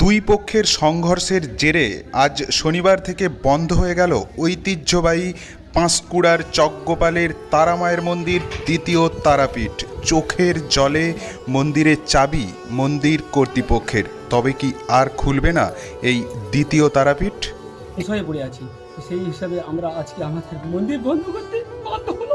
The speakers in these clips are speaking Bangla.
দুই পক্ষের সংঘর্ষের জেরে আজ শনিবার থেকে বন্ধ হয়ে গেল ঐতিহ্যবাহী পাঁশকুড়ার চকগোপালের তারামায়ের মন্দির দ্বিতীয় তারাপীঠ। চোখের জলে মন্দিরের চাবি মন্দির কর্তৃপক্ষের, তবে কি আর খুলবে না এই দ্বিতীয় তারাপীঠ? বিষয়ে পড়ে আছি, সেই হিসাবে আমরা আজকে আমাদের মন্দির বন্ধ করতে বাধ্য হলো।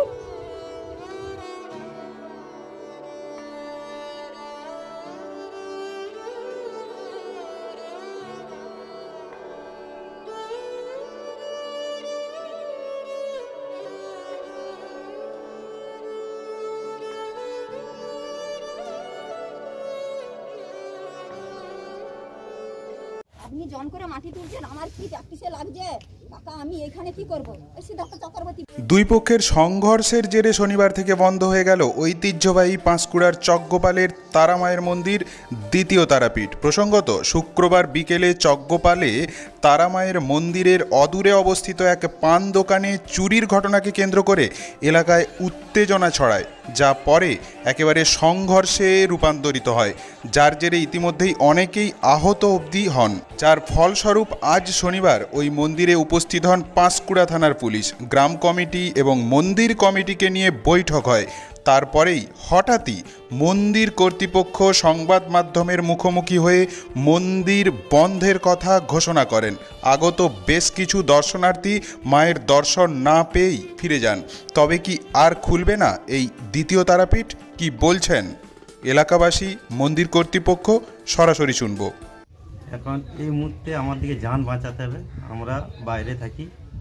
আপনি জন করে মাটি তুলছেন, আমার কি প্র্যাকটিসে লাগছে কাকা, আমি এখানে কি করব? সিদ্ধার্থ চক্রবর্তী। দুই পক্ষের সংঘর্ষের জেরে শনিবার থেকে বন্ধ হয়ে গেল ঐতিহ্যবাহী পাঁশকুড়ার চকগোপালের তারামায়ের মন্দির দ্বিতীয় তারাপীঠ। প্রসঙ্গত, শুক্রবার বিকেলে চকগোপালে তারামায়ের মন্দিরের অদূরে অবস্থিত এক পান দোকানে চুরির ঘটনাকে কেন্দ্র করে এলাকায় উত্তেজনা ছড়ায়, যা পরে একেবারে সংঘর্ষে রূপান্তরিত হয়, যার জেরে ইতিমধ্যেই অনেকেই আহত অবধি হন। যার ফলস্বরূপ আজ শনিবার ওই মন্দিরে উপস্থিত হন পাঁশকুড়া থানার পুলিশ, গ্রাম কমিটি এবং মন্দির কমিটিকে নিয়ে বৈঠক হয়। তারপরেই হঠাৎই মন্দির কর্তৃপক্ষ সংবাদ মাধ্যমের মুখোমুখি হয়ে মন্দির বন্ধের কথা ঘোষণা করেন। আগত বেশ কিছু দর্শনার্থী মায়ের দর্শন না পেয়েই ফিরে যান। তবে কি আর খুলবে না এই দ্বিতীয় তারাপীঠ? কি বলছেন এলাকাবাসী, মন্দির কর্তৃপক্ষ, সরাসরি শুনব। এখন এই মুহূর্তে আমার দিকে যান বাঁচাতে হবে। আমরা বাইরে থাকি,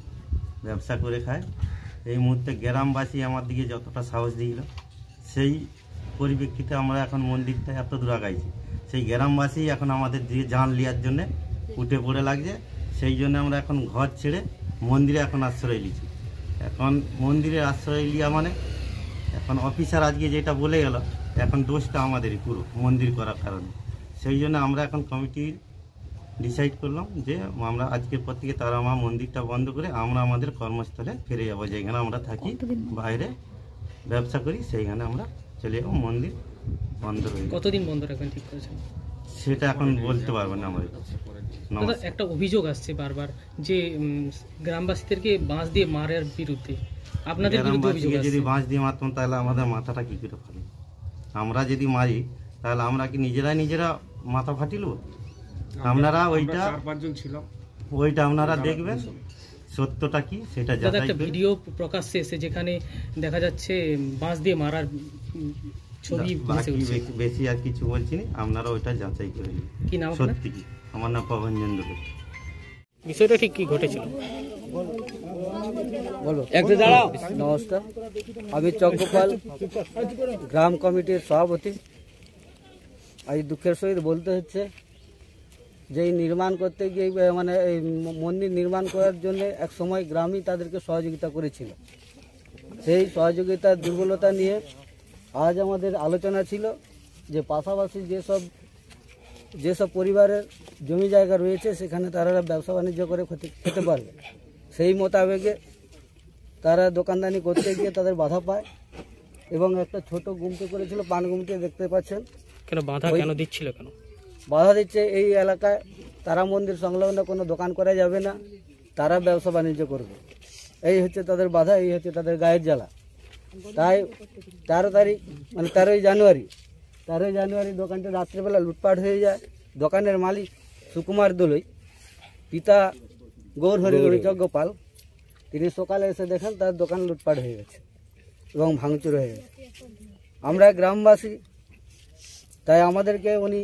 ব্যবসা করে খাই। এই মুহূর্তে গ্রামবাসী আমার দিকে যতটা সাহস দিল, সেই পরিপ্রেক্ষিতে আমরা এখন মন্দিরটা এত দূর আগাইছি। সেই গ্রামবাসী এখন আমাদের দিয়ে যান লিয়ার জন্য উঠে পড়ে লাগছে। সেই জন্য আমরা এখন ঘর ছেড়ে মন্দিরে এখন আশ্রয় নিয়েছি। এখন মন্দিরে আশ্রয় লিয়া মানে এখন অফিসার আজকে যেটা বলে গেল, এখন দোষটা আমাদেরই পুরো মন্দির করার কারণে। সেই জন্য আমরা এখন কমিটির ডিসাইড করলাম যে আমরা আজকের পর থেকে তারামা মন্দিরটা বন্ধ করে আমরা আমাদের কর্মস্থলে ফিরে যাবো। যেখানে আমরা থাকি, বাইরে ব্যবসা করি, সেইখানে আমরা চলে যাবো। মন্দির বন্ধ হয়ে কতদিন বন্ধ রাখবেন ঠিক করেছেন? সেটা এখন বলতে পারবো না আমাদের। একটা অভিযোগ আসছে বারবার যে গ্রামবাসীদেরকে বাঁশ দিয়ে মারার বিরুদ্ধে, আপনাদের বিরুদ্ধে অভিযোগ আসছে। যদি বাঁশ দিয়ে মারতাম তাহলে আমাদের মাথাটা কি করে ফাটে? আমরা যদি মারি তাহলে আমরা কি নিজেরা মাথা ফাটিল? আপনারা ওইটা আপনারা দেখবেন সত্যটা কি সেটা যাচাই একটা ভিডিও প্রকাশ্যে এসে যেখানে দেখা যাচ্ছে বাঁশ দিয়ে মারার ছবি। বেশি আর কিছু বলছি না, আপনারা ওইটা যাচাই করে নিন। কি নাম সত্যি কি? আমার নাম পবনজন দুবে। বিষয়টা ঠিক কি ঘটেছিল বলবো? নমস্কার, আমি চকগোপাল গ্রাম কমিটির সভাপতি। আজ দুঃখের সহিত বলতে হচ্ছে যে নির্মাণ করতে গিয়ে মানে এই মন্দির নির্মাণ করার জন্য এক সময় গ্রামই তাদেরকে সহযোগিতা করেছিল। সেই সহযোগিতার দুর্বলতা নিয়ে আজ আমাদের আলোচনা ছিল যে পাশাপাশি যেসব পরিবারের জমি জায়গা রয়েছে সেখানে তারা ব্যবসা বাণিজ্য করে খেতে পারবে। সেই মোতাবেকে তারা দোকানদানি করতে গিয়ে তাদের বাধা পায় এবং একটা ছোট গুমটি করেছিল, পান গুমটি দেখতে পাচ্ছেন। কেন বাধা কেন দিচ্ছিল? কেন বাধা দিচ্ছে? এই এলাকায় তারা মন্দির সংলগ্ন কোনো দোকান করা যাবে না, তারা ব্যবসা বাণিজ্য করবে, এই হচ্ছে তাদের বাধা, এই হচ্ছে তাদের গায়ের জ্বালা। তাই 13 তারিখ মানে 13ই জানুয়ারি দোকানটা রাত্রিবেলা লুটপাট হয়ে যায়। দোকানের মালিক সুকুমার দোলই, পিতা গৌর হরি চকগোপাল, তিনি সকালে এসে দেখেন তার দোকান লুটপাট হয়ে গেছে এবং ভাঙচুর হয়ে গেছে। আমরা গ্রামবাসী, তাই আমাদেরকে উনি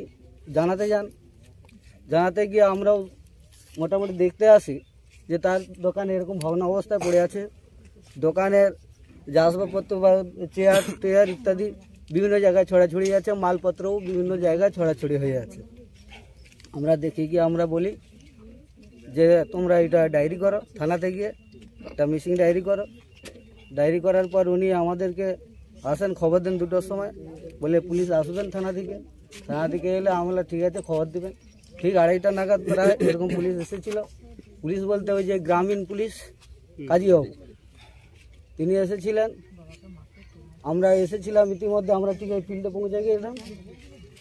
জানাতে গিয়ে আমরাও মোটামুটি দেখতে আসি যে তার দোকানে এরকম ভগ্ন অবস্থায় পড়ে আছে। দোকানের যে আসবাবপত্র বা চেয়ার ইত্যাদি বিভিন্ন জায়গায় ছড়াছড়ি আছে, মালপত্রও বিভিন্ন জায়গায় ছড়াছড়ি হয়ে আছে। আমরা দেখি গিয়ে আমরা বলি যে তোমরা এটা ডায়েরি করো, থানাতে গিয়ে একটা মিসিং ডায়েরি করো। ডায়েরি করার পর উনি আমাদেরকে আসেন, খবর দেন 2টোর সময়, বলে পুলিশ আসবেন থানা থেকে এলে আমরা ঠিক আছে খবর দেবেন। ঠিক 2:30টা নাগাদ প্রায় এরকম পুলিশ এসেছিল। পুলিশ বলতে ওই যে গ্রামীণ পুলিশ কাজীবাবু, তিনি এসেছিলেন। আমরা এসেছিলাম ইতিমধ্যে, আমরা ঠিক এই ফিল্ডে পৌঁছে গিয়েছিলাম।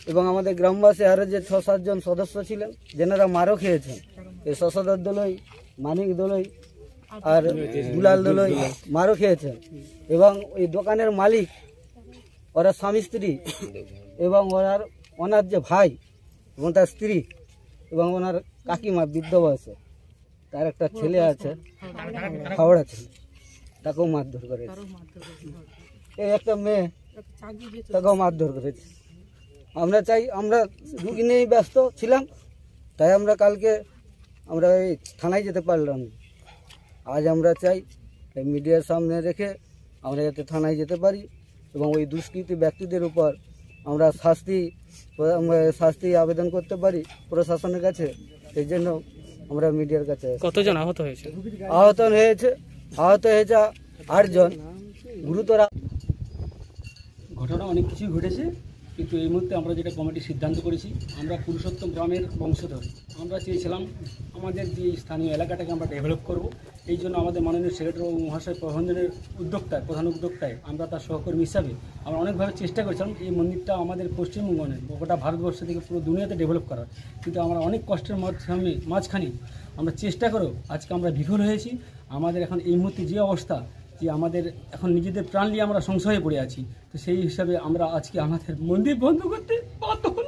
এবং আমাদের গ্রামবাসী আরও যে 6-7 জন সদস্য ছিলেন যেনারা মারও খেয়েছেন, এই শশধর দলই, মানিক দলই আর দুলাল দলই মারও খেয়েছেন। এবং ওই দোকানের মালিক, ওরা স্বামী স্ত্রী এবং ওনার যে ভাই এবং তার স্ত্রী এবং ওনার কাকিমা বৃদ্ধ বয়সে, তার একটা ছেলে আছে হাওড়া ছেলে, তাকেও মারধর করেছে। এই একটা মেয়ে, তাকেও মারধর করেছে। আমরা চাই, আমরা রুগী নিয়েই ব্যস্ত ছিলাম, তাই আমরা কালকে এই থানায় যেতে পারলাম না। আজ আমরা চাই এই মিডিয়ার সামনে রেখে আমরা যাতে থানায় যেতে পারি এবং ওই দুষ্কৃতী ব্যক্তিদের উপর আমরা শাস্তি আবেদন করতে পারি প্রশাসনের কাছে। এই জন্য আমরা মিডিয়ার কাছে কতজন আহত হয়েছে? আহত হয়েছে 8 জন গুরুতর। ঘটনা অনেক কিছুই ঘটেছে, কিন্তু এই মুহূর্তে আমরা যেটা কমিটি সিদ্ধান্ত করেছি, আমরা পুরুষোত্তম গ্রামের বংশধর। আমরা চেয়েছিলাম আমাদের যে স্থানীয় এলাকাটাকে আমরা ডেভেলপ করব। এই জন্য আমাদের মাননীয় সেক্রেটারি মহাশয় প্রবন্ধনের প্রধান উদ্যোক্তায় আমরা তার সহকর্মী হিসাবে আমরা অনেকভাবে চেষ্টা করেছিলাম এই মন্দিরটা আমাদের পশ্চিমবঙ্গ নয়, গোটা ভারতবর্ষ থেকে পুরো দুনিয়াতে ডেভেলপ করার। কিন্তু আমরা অনেক কষ্টের মাঝখানে আমরা চেষ্টা করেও আজকে আমরা বিফল হয়েছি। আমাদের এখন এই মুহূর্তে যে অবস্থা, যে আমাদের এখন নিজেদের প্রাণ নিয়ে আমরা সংশয়ে পড়ে আছি, তো সেই হিসাবে আমরা আজকে আমাদের মন্দির বন্ধ করতে বাধ্য